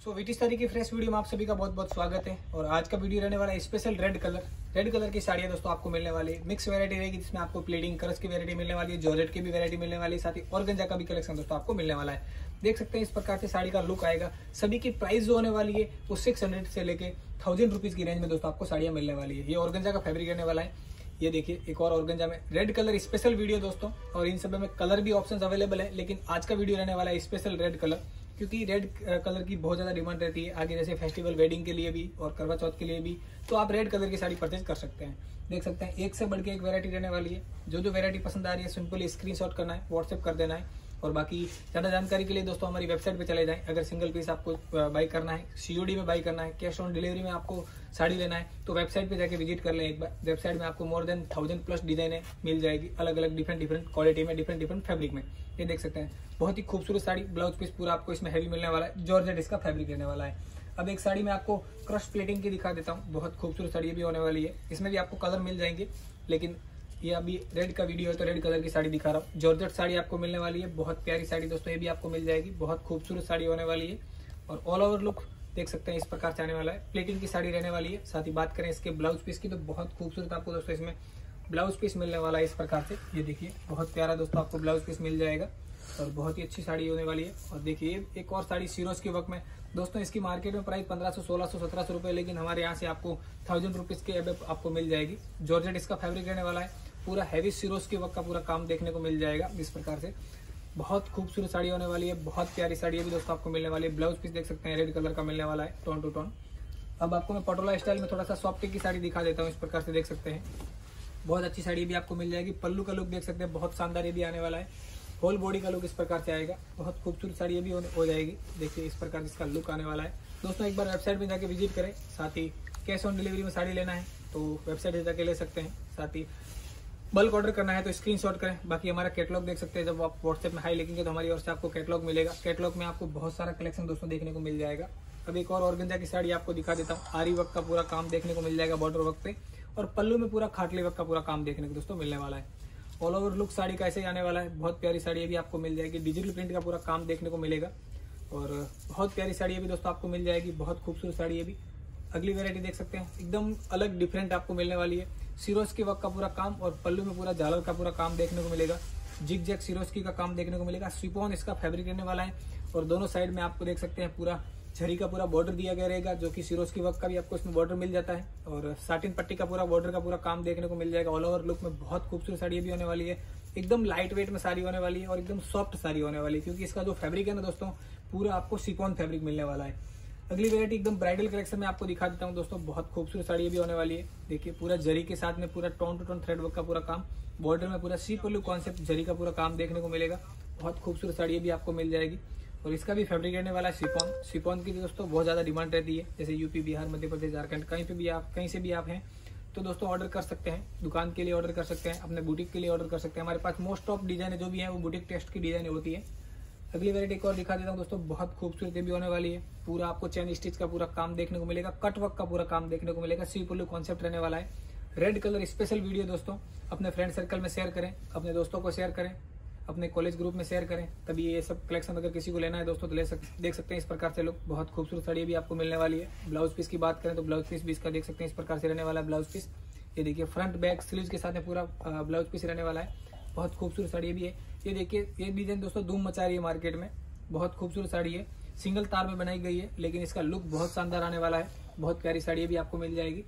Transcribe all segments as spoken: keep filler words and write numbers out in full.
सो विटिस साड़ी की fresh video में आप सभी का बहुत बहुत स्वागत है। और आज का वीडियो रहने वाला है special red colour red colour की साड़ियाँ दोस्तों आपको मिलने वाली है। मिक्स वैरायटी रहेगी जिसमें आपको प्लीडिंग करस की वैरायटी मिलने वाली है, जॉर्जेट की भी वैरायटी मिलने वाली है, साथ ही ऑर्गेन्जा का भी कलेक्शन दोस्तों आपको मिलने वाला है। देख सकते हैं इस प्रकार से साड़ी का लुक आएगा। सभी की प्राइस जो होने वाली है वो सिक्स हंड्रेड से लेके थाउजेंड रुपीज की रेंज में दोस्तों आपको साड़ियाँ मिलने वाली है। ये ऑर्गेन्जा का फैब्रिक रहने वाला है। ये देखिए एक और ऑर्गेन्जा में रेड कलर स्पेशल वीडियो दोस्तों, और इन सब में कलर भी ऑप्शंस अवेलेबल है, लेकिन आज का वीडियो रहने वाला है स्पेशल रेड कलर, क्योंकि रेड कलर की बहुत ज्यादा डिमांड रहती है आगे, जैसे फेस्टिवल वेडिंग के लिए भी और करवा चौथ के लिए भी, तो आप रेड कलर की साड़ी परचेज कर सकते हैं। देख सकते हैं एक से बढ़ के एक वैरायटी रहने वाली है। जो जो वैरायटी पसंद आ रही है सिंपली स्क्रीनशॉट करना है, व्हाट्सएप कर देना है। और बाकी ज्यादा जानकारी के लिए दोस्तों हमारी वेबसाइट पे चले जाएं। अगर सिंगल पीस आपको बाई करना है, सीओडी में बाई करना है, कैश ऑन डिलीवरी में आपको साड़ी लेना है, तो वेबसाइट पे जाके विजिट कर लें एक बार। वेबसाइट में आपको मोर देन थाउजेंड प्लस डिजाइने मिल जाएगी, अलग अलग डिफरेंट डिफरेंट क्वालिटी में, डिफरेंट डिफरेंट फैब्रिक में। ये देख सकते हैं बहुत ही खूबसूरत साड़ी, ब्लाउज पीस पूरा आपको इसमें हैवी मिलने वाला है, जॉर्जेट इसका फैब्रिक रहने वाला है। अब एक साड़ी में आपको क्रश प्लेटिंग की दिखा देता हूँ, बहुत खूबसूरत साड़ी भी होने वाली है। इसमें भी आपको कलर मिल जाएंगे, लेकिन ये अभी रेड का वीडियो है तो रेड कलर की साड़ी दिखा रहा हूँ। जॉर्जेट साड़ी आपको मिलने वाली है, बहुत प्यारी साड़ी दोस्तों, ये भी आपको मिल जाएगी। बहुत खूबसूरत साड़ी होने वाली है और ऑल ओवर लुक देख सकते हैं इस प्रकार से आने वाला है। प्लेटिंग की साड़ी रहने वाली है। साथ ही बात करें इसके ब्लाउज पीस की तो बहुत खूबसूरत आपको दोस्तों इसमें ब्लाउज पीस मिलने वाला है इस प्रकार से। ये देखिए बहुत प्यारा दोस्तों आपको ब्लाउज पीस मिल जाएगा और बहुत ही अच्छी साड़ी होने वाली है। और देखिए एक और साड़ी सिरोज के वर्क में दोस्तों, इसकी मार्केट में प्राइस पंद्रह सौ सोलह सौ सत्रह सौ रुपए, लेकिन हमारे यहाँ से आपको थाउजेंड रुपीज के अब आपको मिल जाएगी। जॉर्जेट इसका फैब्रिक रहने वाला है, पूरा हैवी सिरोज के वर्क का पूरा काम देखने को मिल जाएगा इस प्रकार से। बहुत खूबसूरत साड़ी होने वाली है, बहुत प्यारी साड़ी भी दोस्तों आपको मिलने वाली है। ब्लाउज पीस देख सकते हैं रेड कलर का मिलने वाला है, टोन टू टोन। अब आपको मैं पटोला स्टाइल में थोड़ा सा सॉफ्ट की साड़ी दिखा देता हूँ, इस प्रकार से देख सकते हैं बहुत अच्छी साड़ी भी आपको मिल जाएगी। पल्लू का लुक देख सकते हैं बहुत शानदार ये भी आने वाला है। होल बॉडी का लुक इस प्रकार से आएगा, बहुत खूबसूरत साड़ी ये भी हो जाएगी। देखिए इस प्रकार इसका लुक आने वाला है दोस्तों। एक बार वेबसाइट में जाके विजिट करें। साथ ही कैश ऑन डिलीवरी में साड़ी लेना है तो वेबसाइट पे जाके ले सकते हैं। साथ ही बल्क ऑर्डर करना है तो स्क्रीनशॉट करें। बाकी हमारा कैटलॉग देख सकते हैं, जब आप व्हाट्सएप में हाई लिखेंगे तो हमारी ओर से आपको कैटलॉग मिलेगा। कैटलॉग में आपको बहुत सारा कलेक्शन दोस्तों देखने को मिल जाएगा। अब एक और ऑर्गेन्जा की साड़ी आपको दिखा देता हूँ। आरी वर्क का पूरा काम देखने को मिल जाएगा बॉर्डर वर्क पे, और पल्लू में पूरा खाटली वर्क का पूरा काम देखने को दोस्तों मिलने वाला है। ऑल ओवर लुक साड़ी का ऐसे ही आने वाला है। बहुत प्यारी साड़ी भी आपको मिल जाएगी, डिजिटल प्रिंट का पूरा काम देखने को मिलेगा और बहुत प्यारी साड़ी भी दोस्तों आपको मिल जाएगी। बहुत खूबसूरत साड़ी भी। अगली वैरायटी देख सकते हैं एकदम अलग डिफरेंट आपको मिलने वाली है। सिरोज के वर्क का पूरा काम और पल्लू में पूरा झालर का पूरा काम देखने को मिलेगा। जिग जैक सिरोस्की का काम देखने को मिलेगा। शिफॉन इसका फैब्रिक रहने वाला है और दोनों साइड में आपको देख सकते हैं पूरा झरी का पूरा बॉर्डर दिया गया रहेगा, जो कि सिरोस्की वर्क का भी आपको इसमें बॉर्डर मिल जाता है। और साटिन पट्टी का पूरा बॉर्डर का पूरा काम देखने को मिल जाएगा। ऑल ओवर लुक में बहुत खूबसूरत साड़ी भी होने वाली है। एकदम लाइट वेट में साड़ी होने वाली है और एकदम सॉफ्ट साड़ी होने वाली है, क्योंकि इसका जो फैब्रिक है ना दोस्तों पूरा आपको शिफॉन फैब्रिक मिलने वाला है। अगली वैरायटी एकदम ब्राइडल कलेक्शन में आपको दिखा देता हूँ दोस्तों। बहुत खूबसूरत साड़ी भी होने वाली है। देखिए पूरा जरी के साथ में पूरा tone to tone thread work का पूरा काम, बॉर्डर में पूरा सी पल्लू कॉन्सेप्ट जरी का पूरा काम देखने को मिलेगा। बहुत खूबसूरत साड़ी भी आपको मिल जाएगी और इसका भी फैब्रिक रहने वाला है शिफॉन। शिफॉन की दोस्तों बहुत ज्यादा डिमांड रहती है, जैसे यूपी, बिहार, मध्य प्रदेश, झारखंड, कहीं पे भी आप कहीं से भी आप हैं तो दोस्तों ऑर्डर कर सकते हैं। दुकान के लिए ऑर्डर कर सकते हैं, अपने बुटीक के लिए ऑर्डर कर सकते हैं। हमारे पास मोस्ट ऑफ डिजाइन जो भी है वो बुटीक टेस्ट की डिजाइन होती है। अगली वैरायटी एक और दिखा देता हूँ दोस्तों। बहुत खूबसूरत भी होने वाली है। पूरा आपको चैन स्टिच का पूरा काम देखने को मिलेगा, कट वर्क का पूरा काम देखने को मिलेगा। सी पल्लू कॉन्सेप्ट रहने वाला है। रेड कलर स्पेशल वीडियो दोस्तों अपने फ्रेंड सर्कल में शेयर करें, अपने दोस्तों को शेयर करें, अपने कॉलेज ग्रुप में शेयर करें, तभी ये सब कलेक्शन अगर किसी को लेना है दोस्तों तो ले सक, देख सकते हैं इस प्रकार से लोग। बहुत खूबसूरत साड़ी भी आपको मिलने वाली है। ब्लाउज पीस की बात करें तो ब्लाउज पीस भी इसका देख सकते हैं इस प्रकार से रहने वाला है। ब्लाउज पीस ये देखिए फ्रंट बैक स्लीव्स के साथ में पूरा ब्लाउज पीस रहने वाला है। बहुत खूबसूरत साड़ी भी है। ये देखिए ये डिजाइन दोस्तों धूम मचा रही है मार्केट में। बहुत खूबसूरत साड़ी है, सिंगल तार में बनाई गई है, लेकिन इसका लुक बहुत शानदार आने वाला है। बहुत प्यारी साड़ी भी आपको मिल जाएगी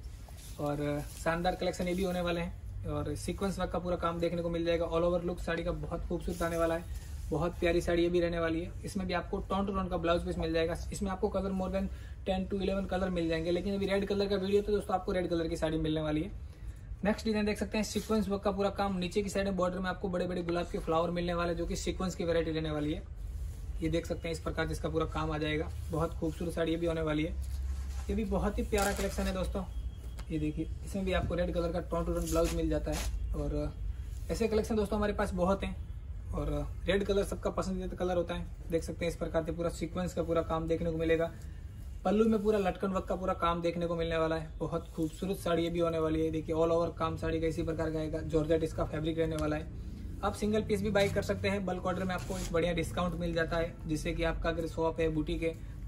और शानदार कलेक्शन ये भी होने वाले हैं और सीक्वेंस वर्क का पूरा काम देखने को मिल जाएगा। ऑल ओवर लुक साड़ी का बहुत खूबसूरत आने वाला है। बहुत प्यारी साड़ी ये भी रहने वाली है। इसमें भी आपको टोन टू टोन का ब्लाउज पीस मिल जाएगा। इसमें आपको colour more than ten to eleven colour मिल जाएंगे, लेकिन अभी रेड कलर का वीडियो तो दोस्तों आपको रेड कलर की साड़ी मिलने वाली है। नेक्स्ट डिजाइन देख सकते हैं सीक्वेंस वर्क का पूरा काम। नीचे की साइड में बॉर्डर में आपको बड़े बड़े गुलाब के फ्लावर मिलने वाले, जो कि सीक्वेंस की वैरायटी रहने वाली है। ये देख सकते हैं इस प्रकार जिसका पूरा काम आ जाएगा। बहुत खूबसूरत साड़ी ये भी होने वाली है। ये भी बहुत ही प्यारा कलेक्शन है दोस्तों। ये देखिए इसमें भी आपको रेड कलर का टोन टू टोन ब्लाउज मिल जाता है और ऐसे कलेक्शन दोस्तों हमारे पास बहुत हैं और रेड कलर सबका पसंदीदा कलर होता है। देख सकते हैं इस प्रकार से पूरा सीक्वेंस का पूरा काम देखने को मिलेगा। पल्लू में पूरा लटकन वर्क का पूरा काम देखने को मिलने वाला है। बहुत खूबसूरत साड़ी ये भी होने वाली है। देखिए ऑल ओवर काम साड़ी का इसी प्रकार का आएगा। जॉर्जेट इसका फैब्रिक रहने वाला है। आप सिंगल पीस भी बाई कर सकते हैं। बल्क ऑर्डर में आपको एक बढ़िया डिस्काउंट मिल जाता है, जिससे कि आपका अगर शॉप है, बुटीक है,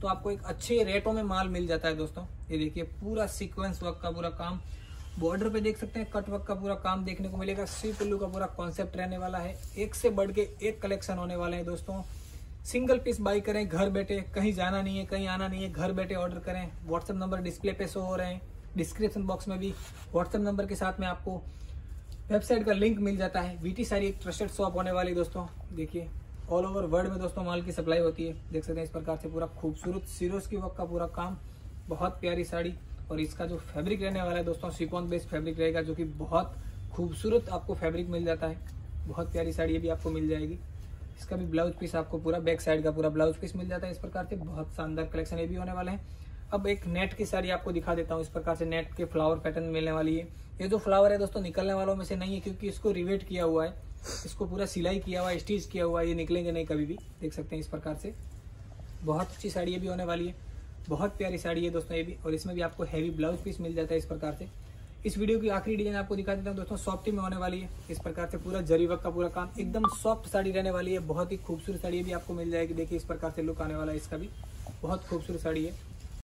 तो आपको एक अच्छे रेटों में माल मिल जाता है दोस्तों। ये देखिए पूरा सीक्वेंस वर्क का पूरा काम, बॉर्डर पे देख सकते हैं कट वर्क का पूरा काम देखने को मिलेगा। सी पिल्लू का पूरा कॉन्सेप्ट रहने वाला है। एक से बढ़ के एक कलेक्शन होने वाले हैं दोस्तों। सिंगल पीस बाई करें घर बैठे, कहीं जाना नहीं है, कहीं आना नहीं है, घर बैठे ऑर्डर करें। व्हाट्सएप नंबर डिस्प्ले पे शो हो रहे हैं, डिस्क्रिप्शन बॉक्स में भी व्हाट्सएप नंबर के साथ में आपको वेबसाइट का लिंक मिल जाता है। वीटी साड़ी एक ट्रस्टेड शॉप होने वाली दोस्तों। देखिए ऑल ओवर वर्ल्ड में दोस्तों माल की सप्लाई होती है। देख सकते हैं इस प्रकार से पूरा खूबसूरत सिरोस की वर्क का पूरा काम, बहुत प्यारी साड़ी। और इसका जो फैब्रिक रहने वाला है दोस्तों शिफॉन बेस्ड फैब्रिक रहेगा, जो कि बहुत खूबसूरत आपको फैब्रिक मिल जाता है। बहुत प्यारी साड़ी ये भी आपको मिल जाएगी। इसका भी ब्लाउज पीस आपको पूरा बैक साइड का पूरा ब्लाउज पीस मिल जाता है। इस प्रकार से बहुत शानदार कलेक्शन ये भी होने वाले हैं। अब एक नेट की साड़ी आपको दिखा देता हूँ। इस प्रकार से नेट के फ्लावर पैटर्न मिलने वाली है। ये जो फ्लावर है दोस्तों निकलने वालों में से नहीं है, क्योंकि इसको रिवेट किया हुआ है, इसको पूरा सिलाई किया हुआ है, स्टिच किया हुआ है, ये निकलेंगे नहीं कभी भी। देख सकते हैं इस प्रकार से बहुत अच्छी साड़ी ये भी होने वाली है। बहुत प्यारी साड़ी है दोस्तों ये भी, और इसमें भी आपको हैवी ब्लाउज पीस मिल जाता है। इस प्रकार से इस वीडियो की आखिरी डिजाइन आपको दिखा देता हूँ दोस्तों। सॉफ्टी में होने वाली है। इस प्रकार से पूरा जरी वर्क का पूरा काम, एकदम सॉफ्ट साड़ी रहने वाली है। बहुत ही खूबसूरत साड़ी भी आपको मिल जाएगी। देखिए इस प्रकार से लुक आने वाला है इसका भी, बहुत खूबसूरत साड़ी है।